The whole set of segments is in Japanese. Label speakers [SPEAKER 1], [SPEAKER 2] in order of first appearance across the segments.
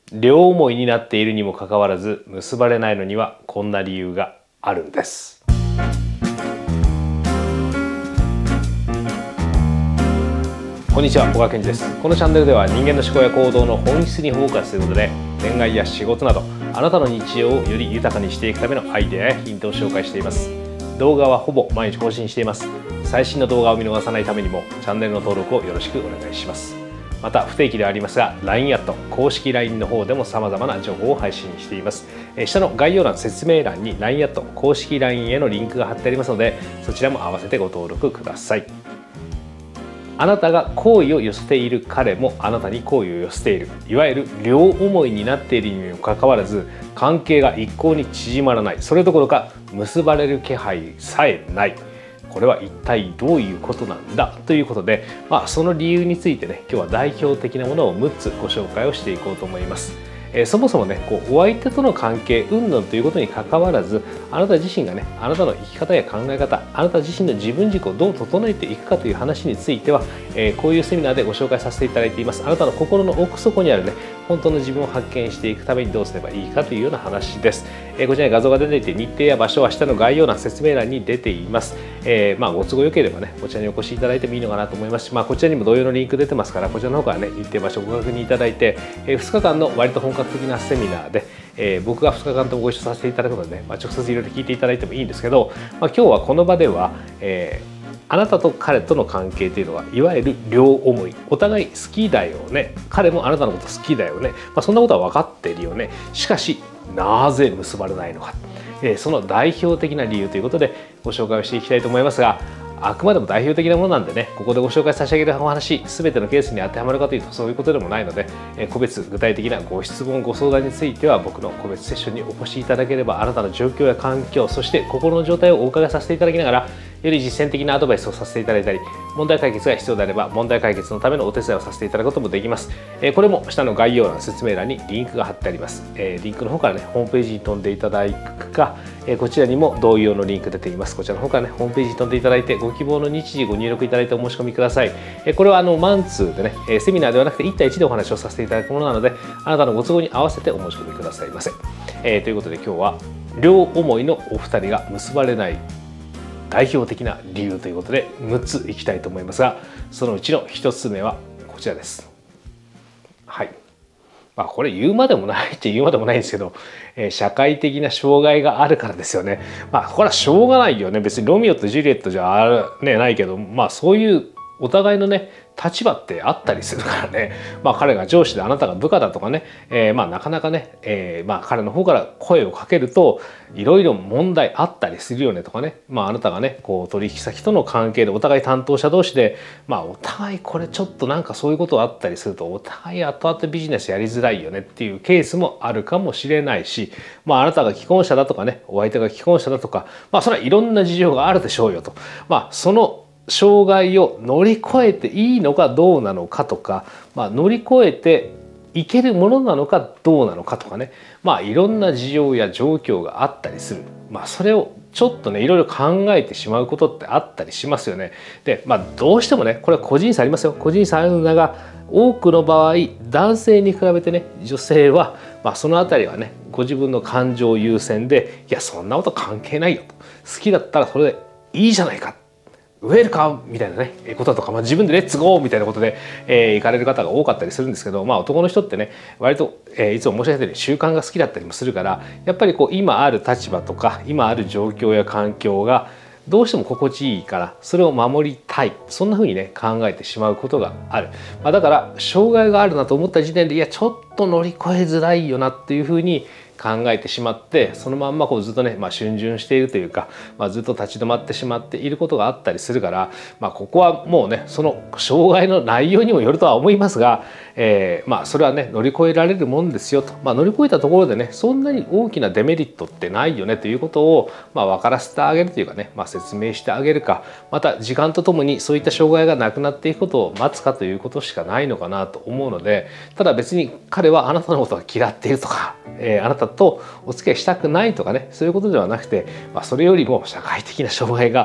[SPEAKER 1] 両思いになっているにもかかわらず結ばれないのにはこんな理由があるんです。こんにちは、小川健二です。このチャンネルでは人間の思考や行動の本質にフォーカスということで、恋愛や仕事などあなたの日常をより豊かにしていくためのアイデアやヒントを紹介しています。動画はほぼ毎日更新しています。最新の動画を見逃さないためにもチャンネルの登録をよろしくお願いします。また不定期ではありますが LINE アット公式 LINE の方でも様々な情報を配信しています。下の概要欄説明欄に LINE アット公式 LINE へのリンクが貼ってありますので、そちらも合わせてご登録ください。あなたが好意を寄せている彼もあなたに好意を寄せている、いわゆる両思いになっているにもかかわらず関係が一向に縮まらない、それどころか結ばれる気配さえない。これは一体どういうことなんだということで、その理由についてね、今日は代表的なものを6つご紹介をしていこうと思います。そもそもね、お相手との関係云々ということにかかわらず、あなた自身がね、あなたの生き方や考え方、あなた自身の自分軸をどう整えていくかという話については、こういうセミナーでご紹介させていただいています。あなたの心の奥底にあるね、本当の自分を発見していくためにどうすればいいかというような話です。こちらに画像が出ていて、日程や場所は下の概要欄説明欄に出ています。ご都合よければね、こちらにお越しいただいてもいいのかなと思いますし、こちらにも同様のリンク出てますから、こちらの方からね、日程場所をご確認いただいて、2日間の割と本格的なセミナーで、僕が2日間ともご一緒させていただくのでね、直接いろいろ聞いていただいてもいいんですけど、今日はこの場では、あなたと彼との関係というのはいわゆる両思い、お互い好きだよね、彼もあなたのこと好きだよね、そんなことは分かっているよね。しかしなぜ結ばれないのか、その代表的な理由ということでご紹介をしていきたいと思いますが、あくまでも代表的なものなんでね、ここでご紹介差し上げるお話全てのケースに当てはまるかというとそういうことでもないので、個別具体的なご質問ご相談については僕の個別セッションにお越しいただければ、あなたの状況や環境、そして心の状態をお伺いさせていただきながら、より実践的なアドバイスをさせていただいたり、問題解決が必要であれば問題解決のためのお手伝いをさせていただくこともできます。これも下の概要欄説明欄にリンクが貼ってあります。リンクの方からね、ホームページに飛んでいただくか、こちらにも同様のリンク出ています。こちらの方からね、ホームページに飛んでいただいて、ご希望の日時ご入力いただいてお申し込みください。これはマンツーでね、セミナーではなくて1対1でお話をさせていただくものなので、あなたのご都合に合わせてお申し込みくださいませ。ということで今日は両思いのお二人が結ばれない代表的な理由ということで6ついきたいと思いますが、そのうちの1つ目はこちらです。はい。これ言うまでもないって言うまでもないんですけど、社会的な障害があるからですよね。これはしょうがないよね。別にロミオとジュリエットじゃないけど、そういうお互いのね立場ってあったりするからね、彼が上司であなたが部下だとかね、なかなかね、彼の方から声をかけるといろいろ問題あったりするよねとかね、あなたがね取引先との関係でお互い担当者同士で、お互いこれちょっとなんかそういうことあったりするとお互い後々ビジネスやりづらいよねっていうケースもあるかもしれないし、あなたが既婚者だとかね、お相手が既婚者だとか、それはいろんな事情があるでしょうよと、その障害を乗り越えていいのかどうなのかとか、乗り越えていけるものなのかどうなのかとかね、いろんな事情や状況があったりする。それをちょっとねいろいろ考えてしまうことってあったりしますよね。で、どうしてもねこれは個人差ありますよ。個人差あるんだが、多くの場合男性に比べてね女性は、そのあたりはねご自分の感情優先で、いやそんなこと関係ないよと、好きだったらそれでいいじゃないか、ウェルカムみたいなねこととか、自分でレッツゴーみたいなことで、行かれる方が多かったりするんですけど、男の人ってね割と、いつも申し上げたように習慣が好きだったりもするから、やっぱり今ある立場とか今ある状況や環境がどうしても心地いいからそれを守りたい、そんな風にね考えてしまうことがある。だから障害があるなと思った時点で、いやちょっと乗り越えづらいよなっていう風に考えてしまって、そのまんまずっとね、逡巡しているというか、ずっと立ち止まってしまっていることがあったりするから、ここはもうねその障害の内容にもよるとは思いますが、それはね乗り越えられるもんですよと、乗り越えたところでねそんなに大きなデメリットってないよねということを、分からせてあげるというかね、説明してあげるか、また時間とともにそういった障害がなくなっていくことを待つかということしかないのかなと思うので、ただ別に彼はあなたのことが嫌っているとか、あなたとお付き合いしたくないとかね、そういうことではなくて、それよりも社会的な障害が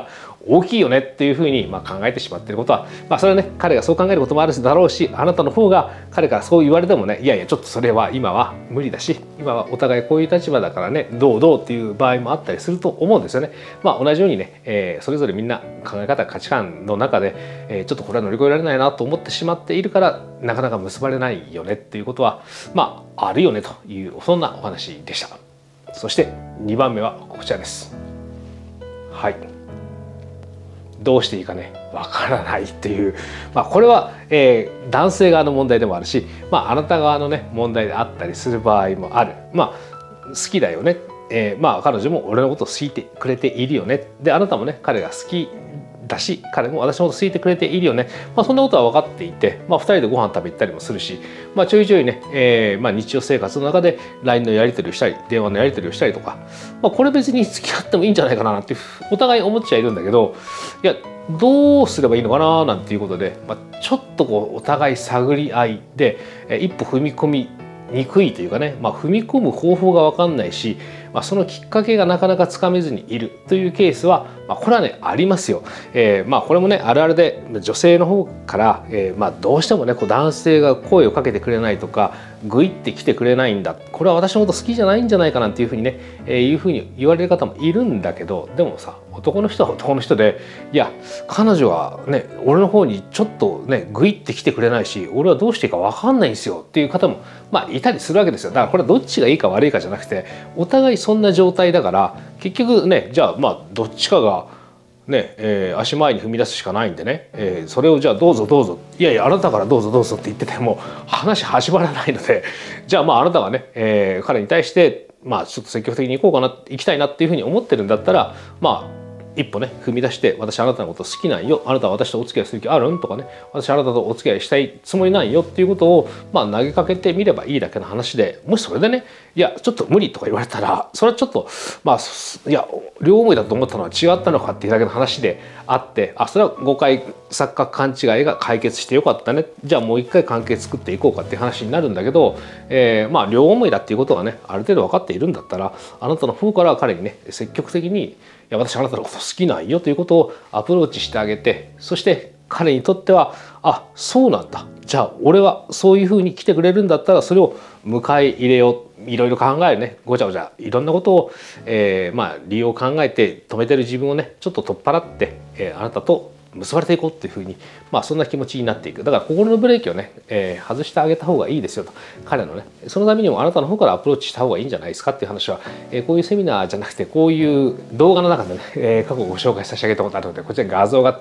[SPEAKER 1] 大きいよねっていうふうに考えてしまっていることは、それはね彼がそう考えることもあるだろうし、あなたの方が彼からそう言われてもね、いやいやちょっとそれは今は無理だし、今はお互いこういう立場だからねどうっていう場合もあったりすると思うんですよね。同じようにね、それぞれみんな考え方価値観の中で、ちょっとこれは乗り越えられないなと思ってしまっているからなかなか結ばれないよねっていうことはあるよねという、そんなお話でした。そして2番目はこちらです。はい、どうしていいかねわからないっていう、これは、男性側の問題でもあるし、あなた側のね問題であったりする場合もある。好きだよね、彼女も俺のことを好いてくれているよね、であなたもね彼が好きだし彼も私のこと好いてくれているよね、そんなことは分かっていて、2人でご飯食べ行ったりもするし、ちょいちょいね、日常生活の中で LINE のやり取りをしたり電話のやり取りをしたりとか、これ別に付き合ってもいいんじゃないかななんてお互い思っちゃいるんだけど、いやどうすればいいのかななんていうことで、ちょっとお互い探り合いで、一歩踏み込みにくいというかね、踏み込む方法が分かんないし、そのきっかけがなかなかつかめずにいるというケースは、これはねありますよ。これもねあるあるで、女性の方から、どうしてもね男性が声をかけてくれないとかグイって来てくれないんだ、これは私のこと好きじゃないんじゃないかなんていうふうにね、いうふうに言われる方もいるんだけど、でもさ男の人は男の人で、いや彼女はね俺の方にちょっとねグイって来てくれないし俺はどうしていいか分かんないんですよっていう方もいたりするわけですよ。だからこれはどっちがいいか悪いかじゃなくて、お互いそんな状態だから結局ね、じゃあどっちかがね、足前に踏み出すしかないんでね、それをじゃあどうぞどうぞ、いやいやあなたからどうぞどうぞって言ってても話始まらないので、じゃああなたがね、彼に対してちょっと積極的に行きたいなっていうふうに思ってるんだったら、一歩ね踏み出して、私あなたのこと好きなんよ、あなたは私とお付き合いする気あるんとかね、私あなたとお付き合いしたいつもりないよっていうことを投げかけてみればいいだけの話で、もしそれでねいやちょっと無理とか言われたら、それはちょっといや両思いだと思ったのは違ったのかっていうだけの話であって、それは誤解錯覚勘違いが解決してよかったね、じゃあもう一回関係作っていこうかっていう話になるんだけど、両思いだっていうことがねある程度分かっているんだったら、あなたの方から彼にね積極的にいや私あなたのこと好きなんよということをアプローチしてあげて、そして彼にとってはそうなんだ、じゃあ俺はそういうふうに来てくれるんだったらそれを迎え入れよう、いろいろ考えるね、ごちゃごちゃいろんなことを、理由を考えて止めてる自分をねちょっと取っ払って、あなたと結ばれていこうっていうふうに、そんな気持ちになっていく。だから心のブレーキをね、外してあげた方がいいですよと、彼のねそのためにもあなたの方からアプローチした方がいいんじゃないですかっていう話は、こういうセミナーじゃなくてこういう動画の中でね、過去ご紹介差し上げたことあるので、こちらに画像があって、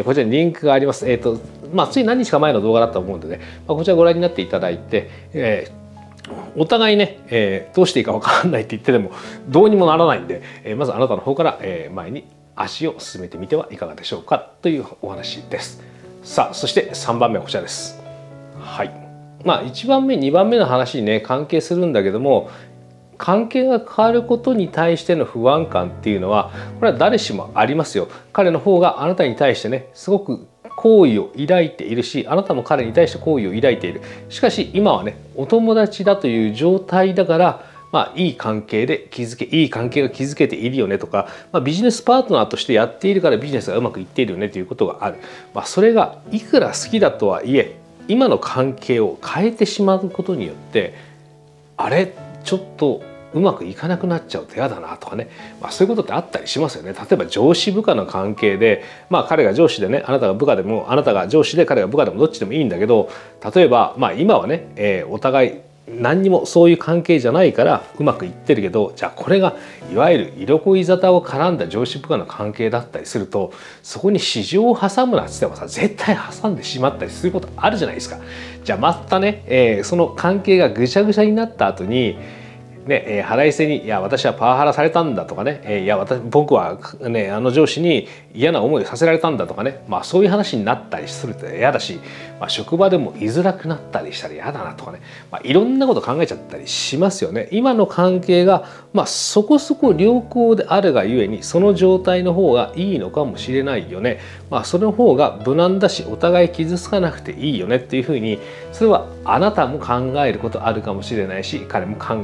[SPEAKER 1] こちらにリンクがあります。つい何日か前の動画だと思うのでね、こちらご覧になっていただいて、お互いね、どうしていいか分からないって言ってでもどうにもならないんで、まずあなたの方から、前に足を進めてみてはいかがでしょうかというお話です。さあそして3番目はこちらです。はい、1番目2番目の話にね関係するんだけども、関係が変わることに対しての不安感っていうのはこれは誰しもありますよ。彼の方があなたに対してねすごく好意を抱いているし、あなたも彼に対して好意を抱いている。しかし今はねお友達だという状態だから、いい関係が築けているよねとか、ビジネスパートナーとしてやっているからビジネスがうまくいっているよねということがある。それがいくら好きだとはいえ今の関係を変えてしまうことによって、あれちょっとうまくいかなくなっちゃうと嫌だなとかね、そういうことってあったりしますよね。例えば上司部下の関係で、彼が上司でねあなたが部下でも、あなたが上司で彼が部下でもどっちでもいいんだけど、例えば今はね、お互い何にもそういう関係じゃないからうまくいってるけど、じゃあこれがいわゆる色恋沙汰を絡んだ上司部下の関係だったりすると、そこに市場を挟むなっつってもさ絶対挟んでしまったりすることあるじゃないですか。じゃあまたね、その関係がぐちゃぐちゃになった後に腹いせに「いや私はパワハラされたんだ」とかね「いや僕はねあの上司に嫌な思いをさせられたんだ」とかね、そういう話になったりすると嫌だし、職場でも居づらくなったりしたら嫌だなとかね、いろんなこと考えちゃったりしますよね。今の関係がそこそこ良好であるがゆえにその状態の方がいいのかもしれないよね。その方が無難だしお互い傷つかなくていいよねっていうふうに、それはあなたも考えることあるかもしれないし彼も考えることが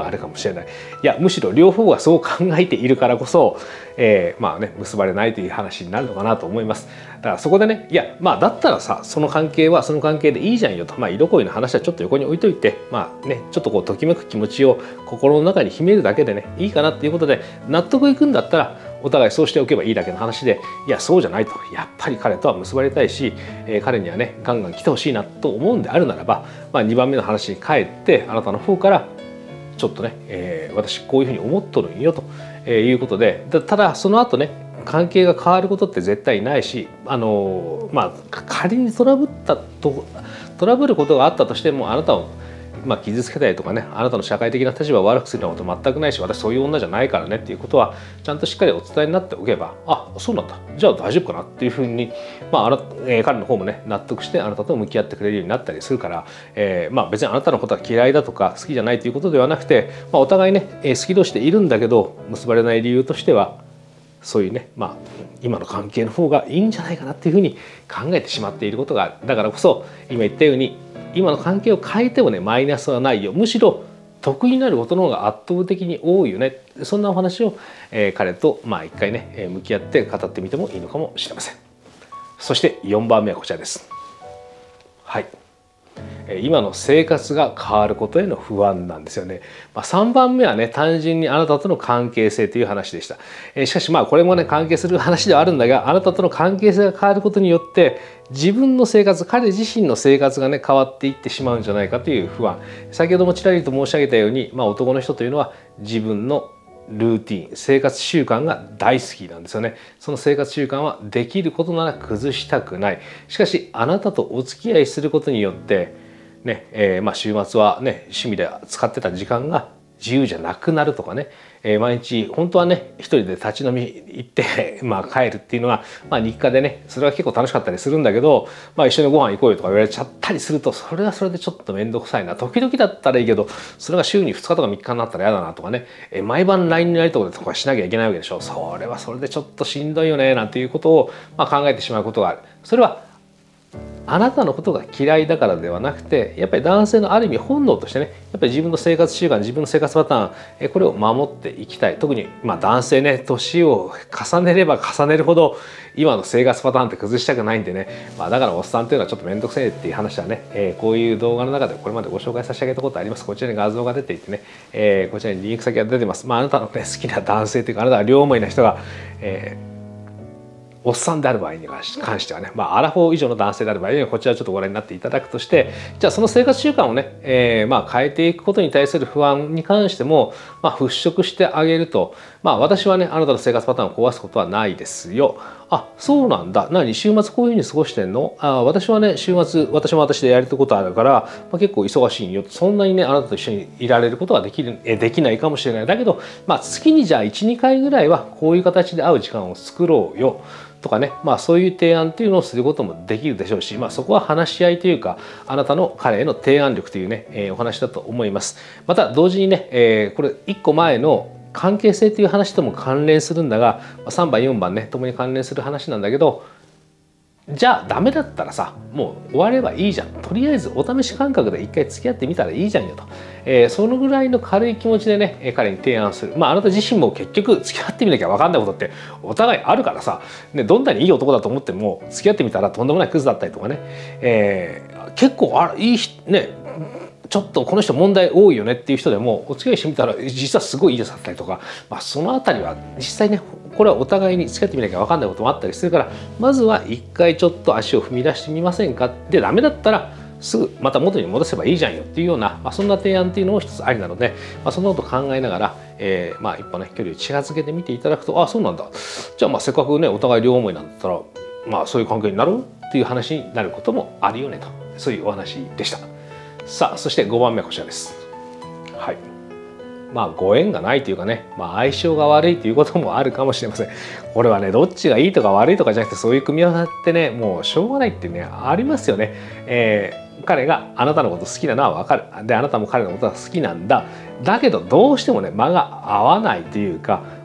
[SPEAKER 1] はあるかもしれない。いやむしろ両方がそう考えているからこそ、まあね結ばれないという話になるのかなと思います。だからそこでね、いやまあだったらさ、その関係はその関係でいいじゃんよと、まあ色恋の話はちょっと横に置いといて、まあねちょっとこうときめく気持ちを心の中に秘めるだけでねいいかなっていうことで、納得いくんだったらお互いそうしておけばいいだけの話で、いやそうじゃないと、やっぱり彼とは結ばれたいし、彼にはねガンガン来てほしいなと思うんであるならば、まあ、2番目の話に帰ってあなたの方からちょっとね、私こういうふうに思っとるんよということで、ただその後ね関係が変わることって絶対ないし、まあ仮にトラブることがあったとしても、あなたを傷つけたりとかね、あなたの社会的な立場を悪くするようなこと全くないし、私そういう女じゃないからねっていうことはちゃんとしっかりお伝えになっておけば、あ、そうなんだ、じゃあ大丈夫かなっていうふうに、彼の方もね納得してあなたと向き合ってくれるようになったりするから、別にあなたのことは嫌いだとか好きじゃないということではなくて、お互いね好き同士でいるんだけど結ばれない理由としては、そういうね、今の関係の方がいいんじゃないかなっていうふうに考えてしまっていることがある。だからこそ今言ったように、今の関係を変えてもねマイナスはないよ、むしろ得になることの方が圧倒的に多いよね、そんなお話を、彼と一回ね向き合って語ってみてもいいのかもしれません。そして4番目はこちらです。はい、今の生活が変わることへの不安なんですよね。3番目はね単純にあなたとの関係性という話でした。しかしこれもね関係する話ではあるんだが、あなたとの関係性が変わることによって自分の生活、彼自身の生活がね変わっていってしまうんじゃないかという不安。先ほどもちらりと申し上げたように、男の人というのは自分のルーティン、生活習慣が大好きなんですよね。その生活習慣はできることなら崩したくない。しかしあなたとお付き合いすることによってね、週末はね趣味で使ってた時間が自由じゃなくなるとかね、毎日本当はね一人で立ち飲み行って帰るっていうのが、日課でねそれは結構楽しかったりするんだけど、一緒にご飯行こうよとか言われちゃったりすると、それはそれでちょっと面倒くさいな、時々だったらいいけどそれが週に2日とか3日になったら嫌だなとかね、毎晩 LINE のやり取りとかしなきゃいけないわけでしょ。それはそれでちょっとしんどいよねなんていうことを考えてしまうことがある。それはあなたのことが嫌いだからではなくて、やっぱり男性のある意味本能としてね、やっぱり自分の生活習慣、自分の生活パターン、これを守っていきたい。特に男性ね、年を重ねれば重ねるほど今の生活パターンって崩したくないんでね、だからおっさんっていうのはちょっと面倒くせえっていう話はね、こういう動画の中でこれまでご紹介差し上げたことあります。こちらに画像が出ていてね、こちらにリンク先が出てます。あなたのね好きな男性というか、あなたが両思いな人が、おっさんである場合に関してはね、アラフォー以上の男性である場合にはこちらちょっとご覧になっていただくとして、じゃあその生活習慣をね、変えていくことに対する不安に関しても、払拭してあげると、私はねあなたの生活パターンを壊すことはないですよ。あ、そうなんだ。何、週末こういうふうに過ごしてんの？私はね週末私も私でやれたことあるから、結構忙しいんよ。そんなにねあなたと一緒にいられることはできないかもしれない。だけど月にじゃあ 1,2 回ぐらいはこういう形で会う時間を作ろうよとかね、そういう提案っていうのをすることもできるでしょうし、そこは話し合いというか、あなたの彼への提案力というね、お話だと思います。また同時にね、これ1個前の関係性という話とも関連するんだが、3番4番ね共に関連する話なんだけど、じゃあダメだったらさもう終わればいいじゃん、とりあえずお試し感覚で一回付き合ってみたらいいじゃんよと、そのぐらいの軽い気持ちでね彼に提案する。あなた自身も結局付き合ってみなきゃ分かんないことってお互いあるからさ、どんなにいい男だと思っても付き合ってみたらとんでもないクズだったりとかね、結構いいね、ちょっとこの人問題多いよねっていう人でもお付き合いしてみたら実はすごいいいですだったりとか、そのあたりは実際ねこれはお互いに付き合ってみなきゃ分かんないこともあったりするから、まずは一回ちょっと足を踏み出してみませんか。でダメだったらすぐまた元に戻せばいいじゃんよっていうような、そんな提案っていうのも一つありなので、そんなこと考えながら、一歩ね距離を近づけてみていただくと、あ、そうなんだ、じゃあせっかくねお互い両思いなんだったらそういう関係になるっていう話になることもあるよねと、そういうお話でした。さあそして5番目はこちらです。はい、ご縁がないというかね、相性が悪いということもあるかもしれません。これはねどっちがいいとか悪いとかじゃなくて、そういう組み合わせってねもうしょうがないっていうねありますよね。彼があなたのこと好きなのは分かる。であなたも彼のことが好きなんだ。だけどどうしてもね間が合わないというか、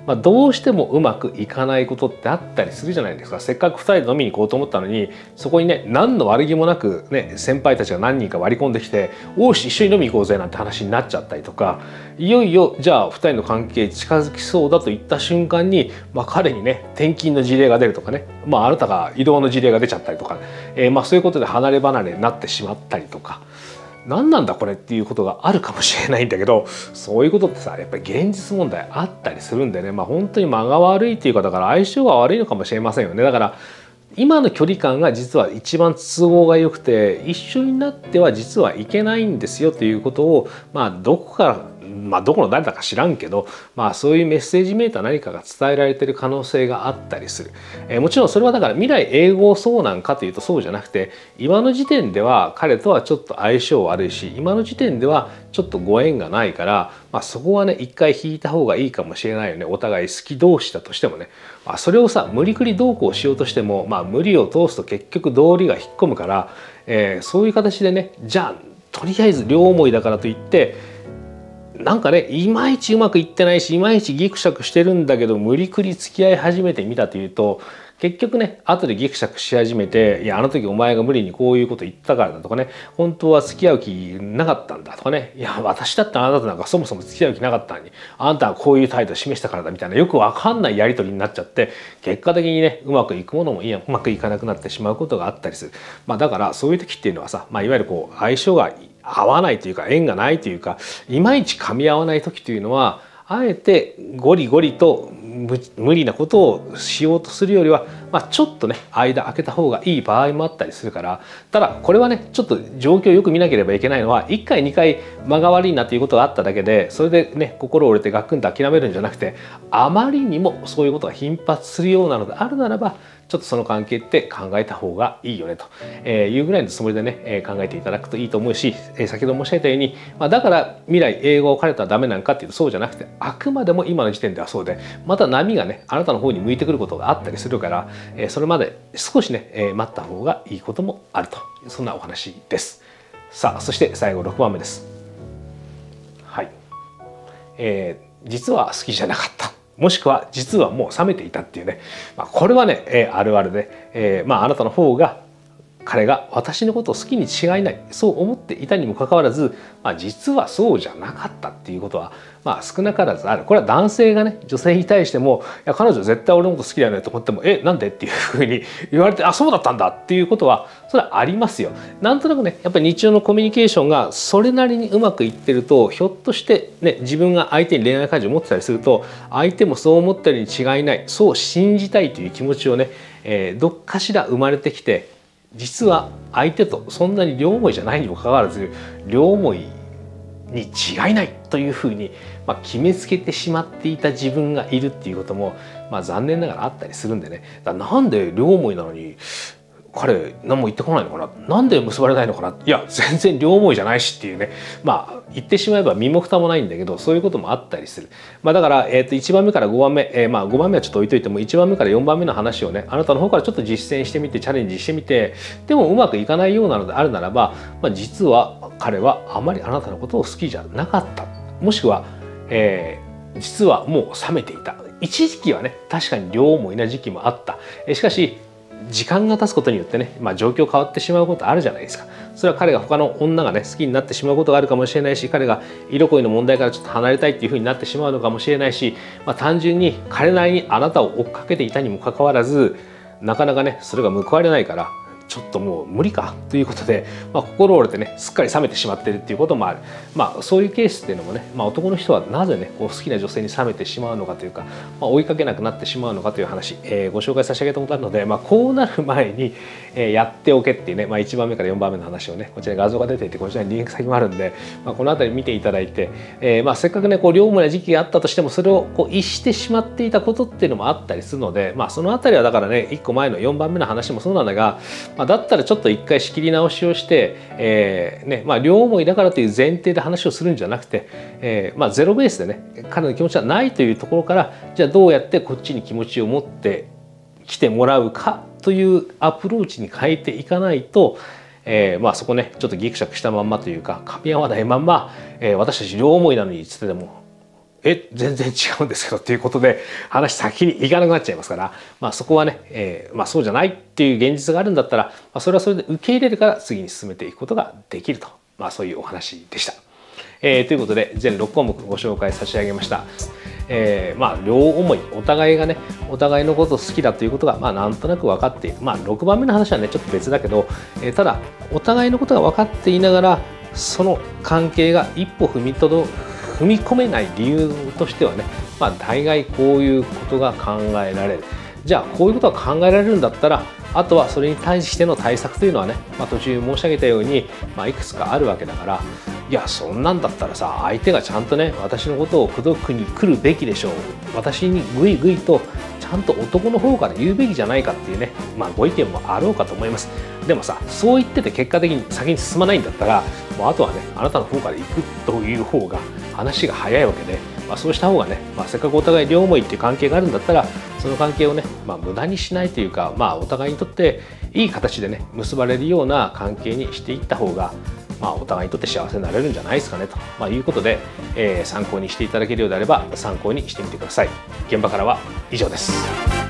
[SPEAKER 1] どうしてもうまくいかないことってあったりするじゃないですか。せっかく2人で飲みに行こうと思ったのに、そこにね何の悪気もなくね先輩たちが何人か割り込んできて「おし一緒に飲み行こうぜ」なんて話になっちゃったりとか、いよいよじゃあ2人の関係近づきそうだといった瞬間に、彼にね転勤の事例が出るとかね、あなたが異動の事例が出ちゃったりとか、そういうことで離れ離れになってしまったりとか。何なんだこれっていうことがあるかもしれないんだけど、そういうことってさやっぱり現実問題あったりするんでね、本当に間が悪いっていうか、だから相性が悪いのかもしれませんよね。だから今の距離感が実は一番都合が良くて、一緒になっては実はいけないんですよということをどこからどこの誰だか知らんけど、そういうメッセージめいた何かが伝えられている可能性があったりする。もちろんそれはだから未来永劫そうなんかというとそうじゃなくて、今の時点では彼とはちょっと相性悪いし、今の時点ではちょっとご縁がないから、そこはね一回引いた方がいいかもしれないよね。お互い好き同士だとしてもね、それをさ無理くりどうこうしようとしても、無理を通すと結局道理が引っ込むから、そういう形でね、じゃあとりあえず両思いだからといってなんかねいまいちうまくいってないし、いまいちギクシャクしてるんだけど無理くり付き合い始めてみたというと、結局ね後でギクシャクし始めて「いやあの時お前が無理にこういうこと言ったからだ」とかね「本当は付き合う気なかったんだ」とかね「いや私だってあなたとなんかそもそも付き合う気なかったのにあんたはこういう態度を示したからだ」みたいなよくわかんないやり取りになっちゃって、結果的にねうまくいくものもうまくいかなくなってしまうことがあったりする。だからそういう時っていうのはさ、いわゆる相性が合わないというか縁がないというか、いまいち噛み合わない時というのはあえてゴリゴリと無理なことをしようとするよりは、ちょっとね間空けた方がいい場合もあったりするから。ただこれはねちょっと状況をよく見なければいけないのは、1回2回間が悪いなということがあっただけでそれでね心折れてガクンと諦めるんじゃなくて、あまりにもそういうことが頻発するようなのであるならば、ちょっとその関係って考えた方がいいよねというぐらいのつもりでね考えていただくといいと思うし、先ほど申し上げたように、だから未来永劫彼とはダメなんかっていうとそうじゃなくて、あくまでも今の時点ではそうで、また波がねあなたの方に向いてくることがあったりするから、それまで少しね待った方がいいこともあると、そんなお話です。さあそして最後6番目です。はい、実は好きじゃなかった、もしくは実はもう冷めていたっていうね、これはね、あるあるで、あなたの方が彼が私のことを好きに違いない、そう思っていたにもかかわらず、実はそうじゃなかったっていうことは少なからずある。これは男性がね女性に対しても「いや彼女絶対俺のこと好きだよね」と思っても「なんで?」っていうふうに言われて「あそうだったんだ」っていうことはそれはありますよ。なんとなくねやっぱり日常のコミュニケーションがそれなりにうまくいってると、ひょっとしてね自分が相手に恋愛感情を持ってたりすると、相手もそう思ってるに違いない、そう信じたいという気持ちをね、どっかしら生まれてきて、実は相手とそんなに両思いじゃないにもかかわらず両思いに違いないというふうに決めつけてしまっていた自分がいるっていうことも残念ながらあったりするんでね。なんで両思いなのに彼何も言ってこないのかな、なんで結ばれないのかな、いや全然両思いじゃないしっていうね、言ってしまえば身も蓋もないんだけど、そういうこともあったりする。だから、1番目から5番目、5番目はちょっと置いといても1番目から4番目の話をねあなたの方からちょっと実践してみてチャレンジしてみて、でもうまくいかないようなのであるならば、実は彼はあまりあなたのことを好きじゃなかった、もしくは、実はもう冷めていた。一時期はね確かに両思いな時期もあった。しかし時間が経つことによってね、状況変わってしまうことあるじゃないですか。それは彼が他の女がね好きになってしまうことがあるかもしれないし、彼が色恋の問題からちょっと離れたいっていうふうになってしまうのかもしれないし、単純に彼なりにあなたを追っかけていたにもかかわらず、なかなかねそれが報われないからちょっともう無理かということで、心折れてねすっかり冷めてしまっているっていうこともある。そういうケースっていうのもね、男の人はなぜね好きな女性に冷めてしまうのかというか、追いかけなくなってしまうのかという話、ご紹介差し上げたことあるので、こうなる前に、やっておけっていうね、1番目から4番目の話をね、こちらに画像が出ていてこちらにリンク先もあるんで、この辺り見ていただいて、せっかくね両思いな時期があったとしてもそれを逸してしまっていたことっていうのもあったりするので、その辺りはだからね1個前の4番目の話もそうなんだが、だったらちょっと一回仕切り直しをして、両思いだからという前提で話をするんじゃなくて、ゼロベースでね彼の気持ちはないというところから、じゃあどうやってこっちに気持ちを持ってきてもらうかというアプローチに変えていかないと、そこねちょっとギクシャクしたまんまというか噛み合わないまんま、私たち両思いなのにつってでも全然違うんですけどっていうことで話先に行かなくなっちゃいますから、そこはね、そうじゃないっていう現実があるんだったら、それはそれで受け入れるから次に進めていくことができると、そういうお話でした。ということで全6項目ご紹介差し上げました。両思い、お互いがねお互いのことを好きだということがなんとなく分かっている、6番目の話はねちょっと別だけど、ただお互いのことが分かっていながらその関係が一歩踏み込めない理由としてはね、大概こういうことが考えられる。じゃあこういうことが考えられるんだったらあとはそれに対しての対策というのはね、途中申し上げたように、いくつかあるわけだから、いやそんなんだったらさ相手がちゃんとね私のことを口説くに来るべきでしょう、私にグイグイとちゃんと男の方から言うべきじゃないかっていうね、ご意見もあろうかと思います。でもさそう言ってて結果的に先に進まないんだったらもうあとはねあなたの方から行くという方が話が早いわけで、そうした方がね、せっかくお互い両思いっていう関係があるんだったらその関係をね、無駄にしないというか、お互いにとっていい形でね結ばれるような関係にしていった方がお互いにとって幸せになれるんじゃないですかねと、いうことで、参考にしていただけるようであれば参考にしてみてください。現場からは以上です。